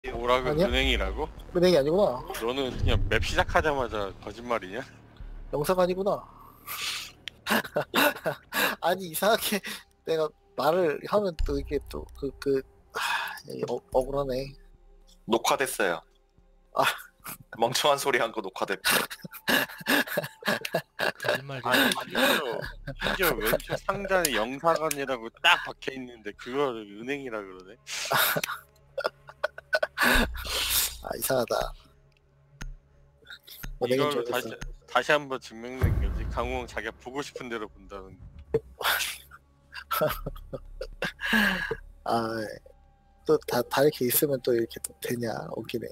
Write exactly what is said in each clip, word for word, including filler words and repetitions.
뭐라고? 아니야? 은행이라고? 은행이 아니구나. 너는 그냥 맵 시작하자마자 거짓말이냐? 영사가 아니구나. 아니 이상하게 내가 말을 하면 또 이게 또 그 그 어, 억울하네. 녹화됐어요. 아. 멍청한 소리 한 거 녹화됐고. 거짓말. 아니 심지어 심지어 왼쪽 상단에 영사관이라고 딱 박혀있는데 그거를 은행이라 그러네? 아 이상하다. 은행인 줄 이걸로 알았어. 다시 다시 한번 증명된 거지. 강호영 자기가 보고 싶은 대로 본다는. 아또 다 다 이렇게 있으면 또 이렇게 또 되냐 웃기네.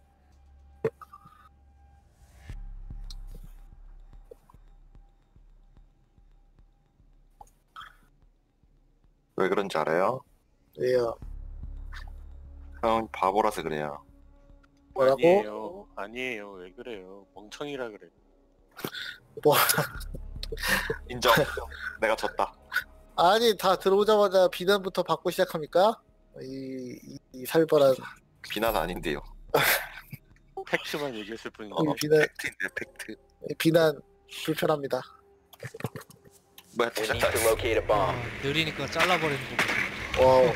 왜 그런지 알아요? 왜요? 형 바보라서 그래요. 뭐라고? 아니에요. 아니에요. 왜 그래요? 멍청이라 그래. 뭐 인정. 내가 졌다. 아니 다 들어오자마자 비난부터 받고 시작합니까? 이, 이, 이 살벌한 비난 아닌데요. 팩트만 얘기했을 뿐인데. 이 비난 팩트인데 팩트. 이 비난 불편합니다. 뭐야 We need 진짜. to locate a 아, bomb. 느리니까 잘라버리는 거 보세요. 와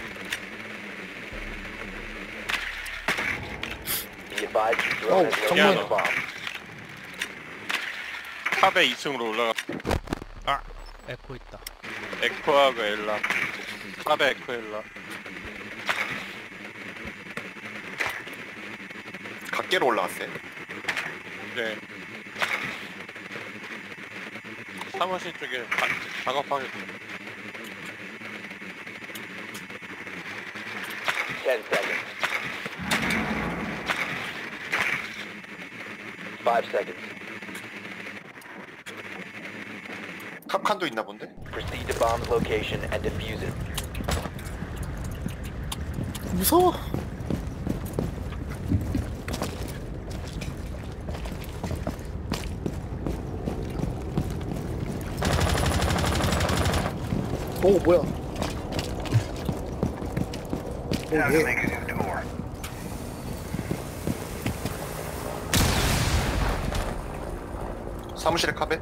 Be advised your drone has Oh, located 정말. a bomb. 탑에 이 층으로 올라가. 에코 있다. 에코하고 엘라. 탑에 에코 엘라. 각계로 올라갔어요. 네. 사무실 쪽에 가, 작업하겠다. Ten seconds. Five seconds. 탑칸도 있나 본데? Proceed to bomb's location and defuse it. 무서워. 오 뭐야? 오 예. 사무실에 카베?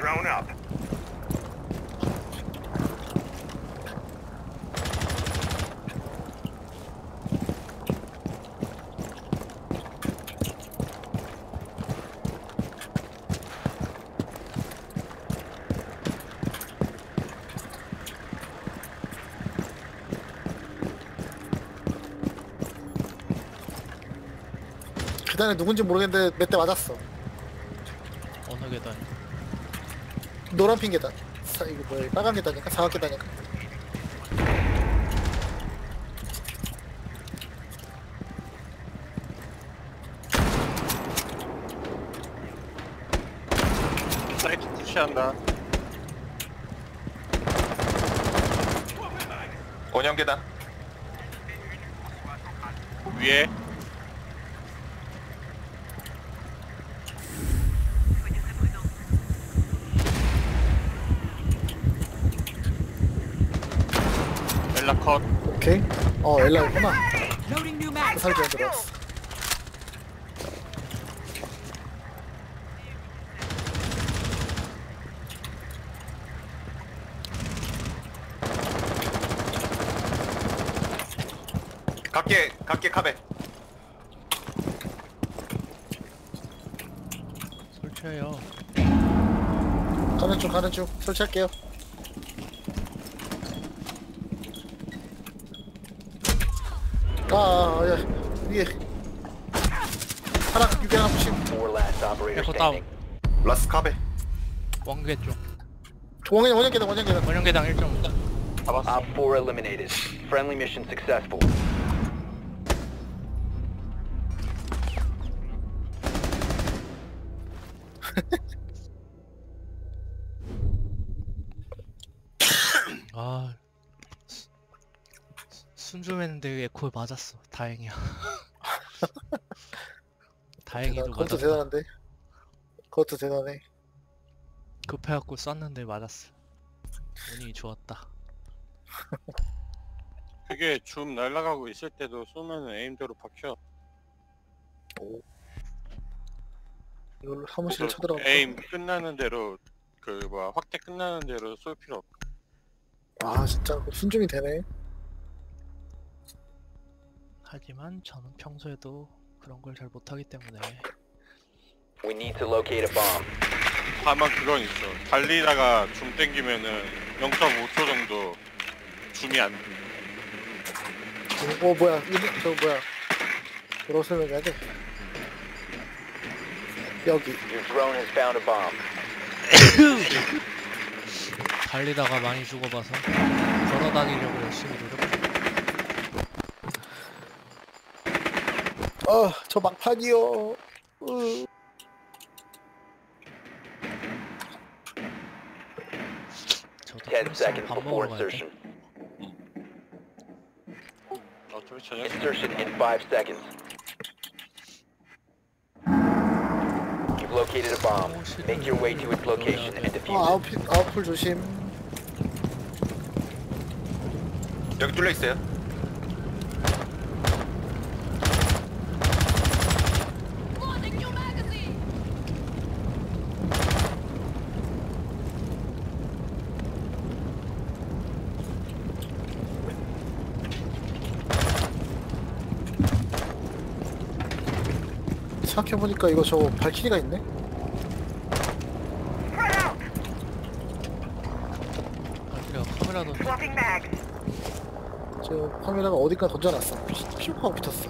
계단에 누군지 모르겠는데 몇 대 맞았어. 어느 계단? 노란핀 계단. 사, 이거 뭐야? 빨간 계단인가? 사각 계단인가? 사이트 푸시한다. 원형 계단. 위에. 엘라 컷. 오케이. 어 엘라였구나. 그 살기 안 들어왔어. 각계 각계 카베. 설치해요. 가는 중 가는 중 설치할게요. 아, 아 야, 위에 하나 유리 하나 붙임. Four last operators 에코 다운. standing. 라스 카베. 원계 쪽. 원형 원형 계단 원형 계단. 원형 계단 일 점 오. 잡았어. Op four eliminated. Friendly mission successful. 아, 수- 순조했는데 에코에 맞았어. 다행이야. 다행히도 그것도 맞았다. 대단한데. 그것도 대단해. 급해갖고 쐈는데 맞았어. 운이 좋았다. 그게 줌 날아가고 있을 때도 쏘면은 에임대로 박혀. 오. 이걸로 사무실을 그래서 쳐들어가. 에임 끝나는 대로 그 뭐야 확대 끝나는 대로 쏠 필요 없. 아 진짜 그거 순종이 되네. 하지만 저는 평소에도 그런 걸 잘 못하기 때문에 We need to locate a bomb. 다만 그건 있어. 달리다가 줌 땡기면은 영 점 오 초 정도 줌이 안 돼. 어 뭐야 이거 저 뭐야 뭐라고 설명해야 돼? 여기 Your drone has found a bomb. 달리다가 많이 죽어봐서 걸어다니려고 열심히 노력. 아저 막판이요. 으. 저도 Ten 좀 있으면 seconds 밥 before 먹으러 가야 돼. insertion. 어차피 저녁 Insertion in five seconds. You've located a bomb. Make your way to its location and 어 defuse it. 아웃필 아웃풀 조심. 여기 뚫려 있어요. Loading new magazine! 생각해보니까 이거 저 발키리가 있네? 그래 카메라도 저 카메라가 어디까 던져놨어. 피- 피우하고 붙었어.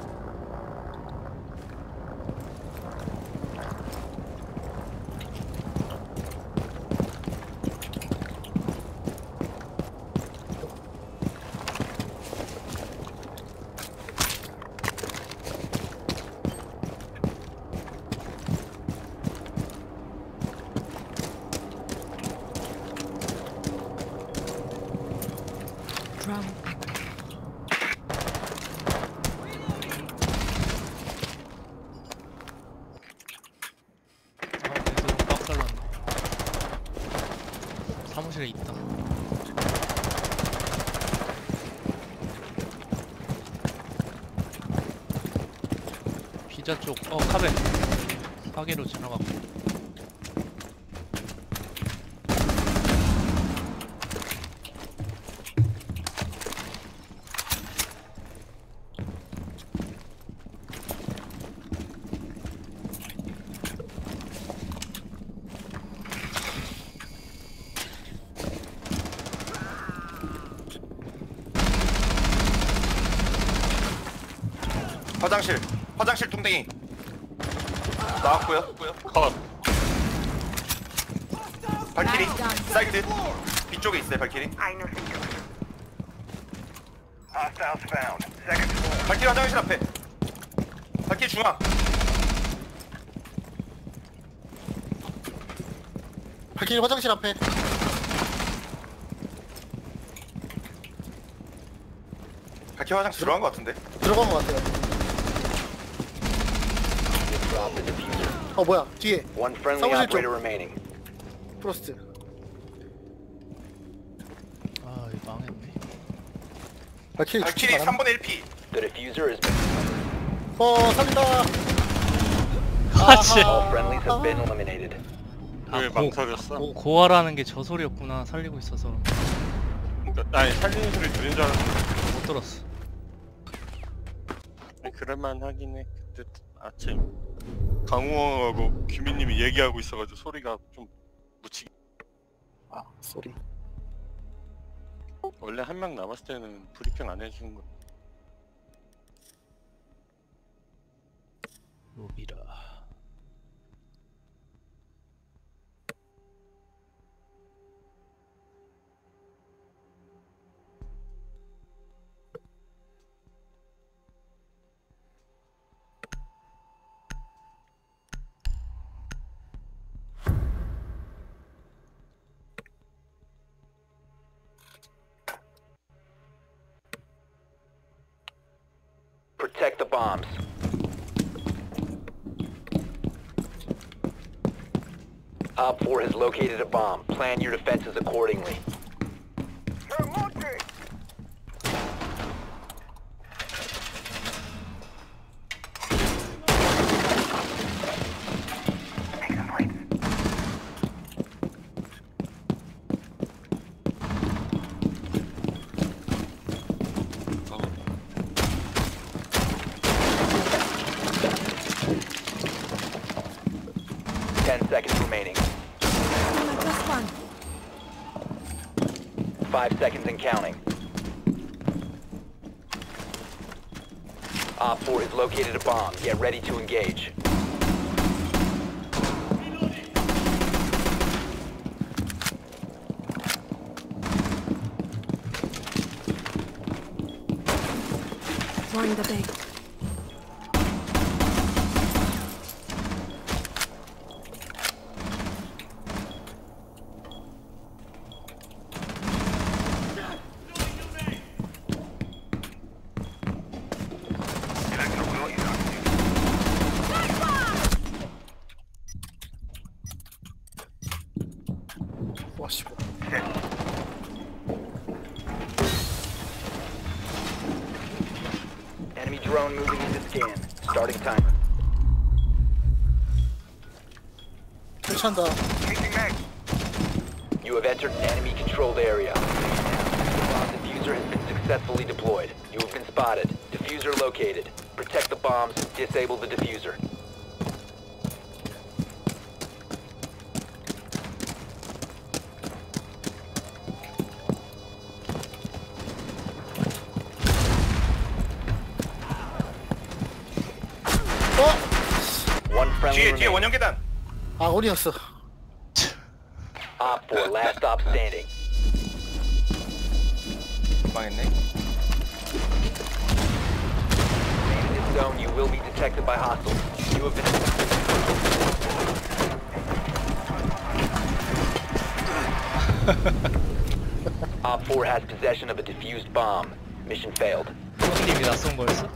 아 그래도 빡살랐네. 사무실에 있다. 피자 쪽, 어 카베 사계로 지나갔고. 화장실. 화장실 뚱땡이. 나왔고요. 컷. 발키리. 사이드. 뒤쪽에 있어요 발키리. 발키리 화장실 앞에. 발키리 중앙. 발키리 화장실 앞에. 발키리 화장실 들어간 것 같은데. 들어간 것 같아요. Drop the diffuser. 어 뭐야 뒤에 One friendly 사무실 쪽. operator remaining. 프로스트. 아 이거 망했네. 발키리 발키리 죽지 마라. 삼분의 일 피. The diffuser has been. 어 살린다. 하지. All friendlies have been eliminated. 왜 아, 고- 망설였어? 고, 고아라는 게 저 소리였구나. 살리고 있어서 그러니까, 아니 살리는 소리 들은 줄 알았는데 못 들었어. 그럴만 하긴 해. 그때 아침 강우원하고 규민님이 얘기하고 있어가지고 소리가 좀 묻히기. 아 소리. 원래 한 명 남았을 때는 브리핑 안 해주는 거. 로비라. Protect the bombs. Op four has located a bomb. Plan your defenses accordingly. ten seconds remaining. Just one. Five seconds and counting. Op four has located a bomb. Get ready to engage. Throwing the bait. 와 씨. Enemy drone moving into scan. Starting timer. 설치한다. You have entered an enemy controlled area. The bomb diffuser has been successfully deployed. You have been spotted. Diffuser located. Protect the bombs. Disable the diffuser. 어? One friendly 뒤에 뒤에 remaining. 원형 계단. 아군이었어. Op four, last stop standing. 망했네. In this zone, you will be detected by hostiles. You have been. Op four has possession of a defused bomb. Mission failed. 형님이 낯선 거였어?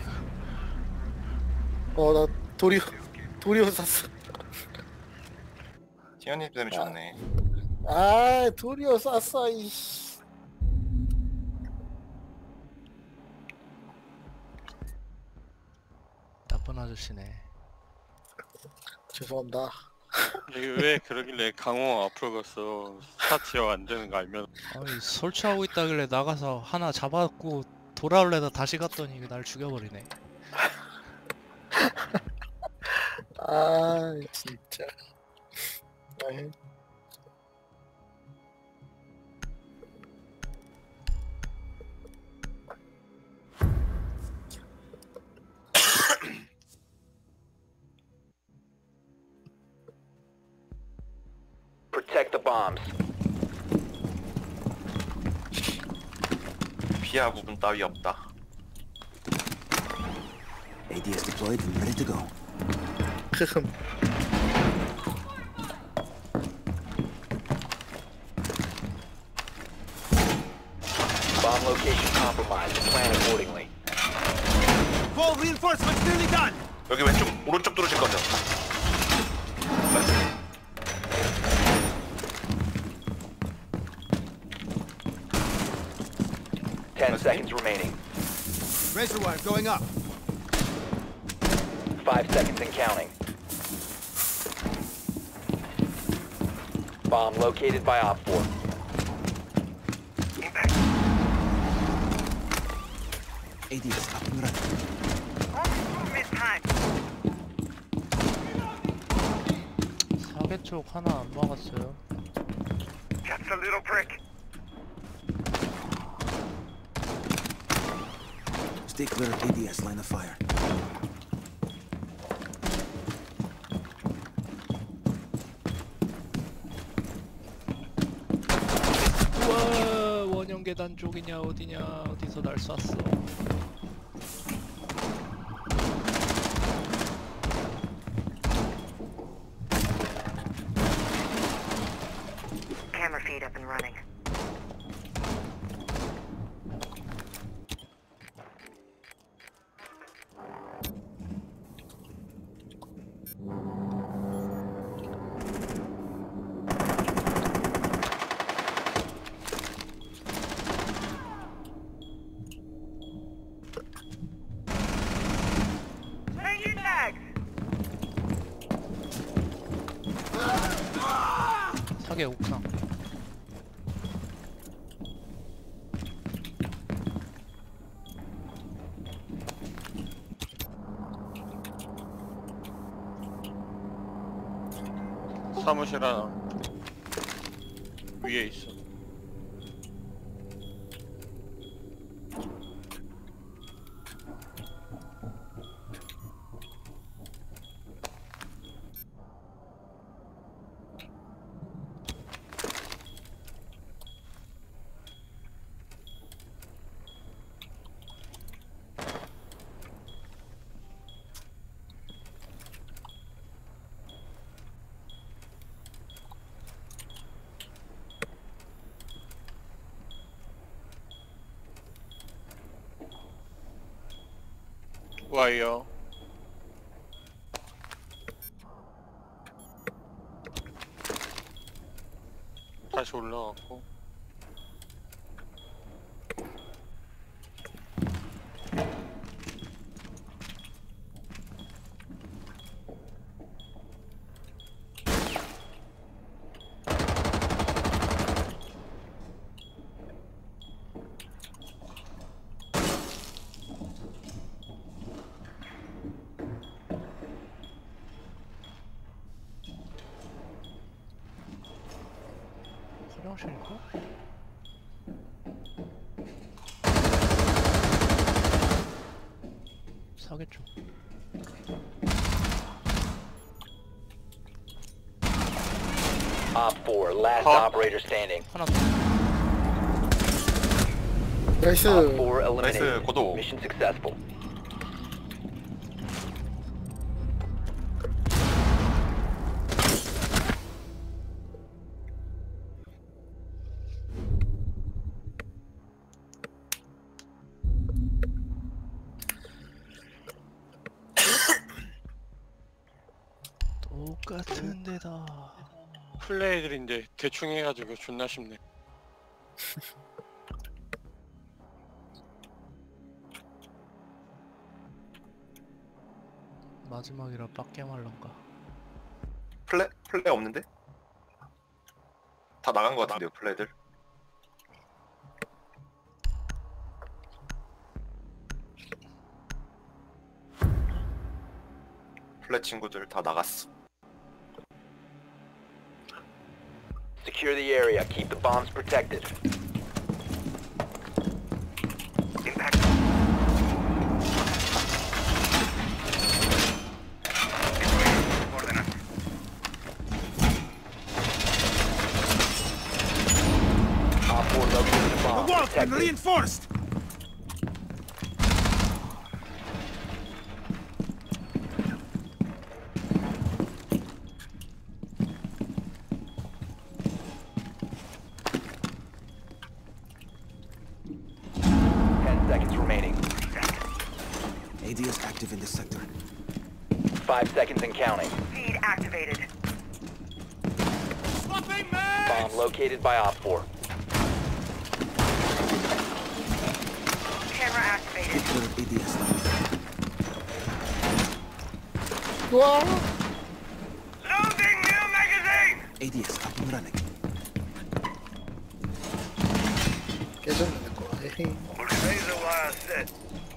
어 나 도리어 도리어 샀어. 지현님 때문에 좋네. 아 도리어 쌌어 이씨. 나쁜 아저씨네. 죄송합니다. 이게 왜 그러길래 강호 앞으로 갔어. 스타트가 안 되는 거 알면. 아니 설치하고 있다길래 나가서 하나 잡았고 돌아올래다 다시 갔더니 날 죽여버리네. 아 진짜. 아이. Protect the bombs. 비하 부분 따위 없다. A D S deployed and ready to go. 크흠. Bomb location compromised. Plan accordingly. 여기 왼쪽 오른쪽 뚫어질 거죠. Ten seconds remaining. Reservoir going up. Five seconds and counting. Bomb located by Op four. A D S up and running. 사계 쪽 하나 안 막았어요. Stay clear of A D S line of fire. 우와 원형 계단 쪽이냐 어디냐 어디서 날 쐈어. Camera feed up and running. 사계 옥상. 사무실 하나 위에 있어. 와이어. 다시 올라갔고. 화장실인가? 사겠죠. Op four, last Huh? operator standing. 하나 더. 나이스. Op four eliminated. 나이스, 고도. Mission successful. 똑같은 데다. 플레이들인데 대충 해가지고 존나 쉽네. 마지막이라 빡게 말란가. 플레 플레 없는데? 다 나간 것 같은데요 플레이들. 플레 친구들 다 나갔어. Secure the area. Keep the bombs protected. Op four located a bomb. Protect it. reinforced! Ten seconds remaining. A D S active in this sector. Five seconds and counting. Feed activated. Bomb located by Op four. Camera activated. Get rid of A D S line of fire. 와. Loading new magazine! A D S up and running. 깨졌네 거. 에헤이. Laser wire set.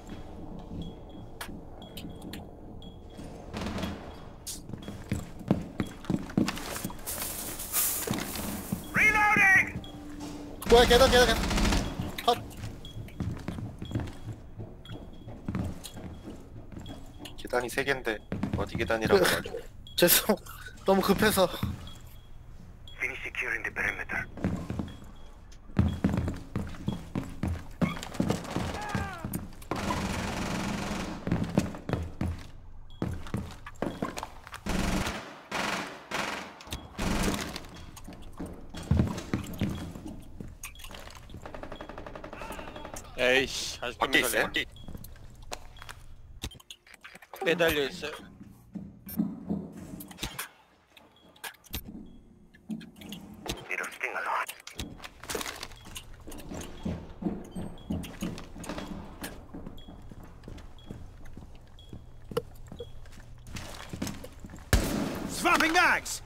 Reloading! 뭐야 계단 계단 계단. 헛. 계단이 세 개인데 어디 계단이라고 해가지고. 죄송. 너무 급해서. Finish securing the perimeter. 에이씨 아직도 밖에 있어요? 매달려. 매달려 있어요. It'll sting a lot. Swapping mags!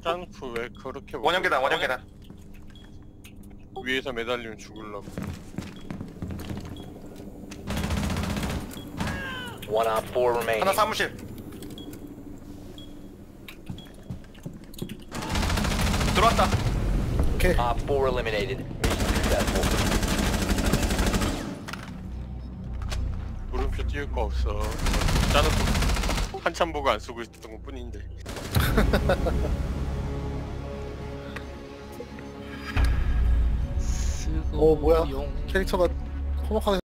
짱프 왜 그렇게 원형 계단 원형 계단. 위에서 매달리면 죽을라고. One op four remaining. 하나 사무실. 들어왔다. 오케이. Op four eliminated. Mission successful. 물음표 띄울 거 없어. 짜는 거 한참 보고 안 쓰고 있었던 것 뿐인데. 쓰고 어, 뭐야. 용. 캐릭터가 험악하게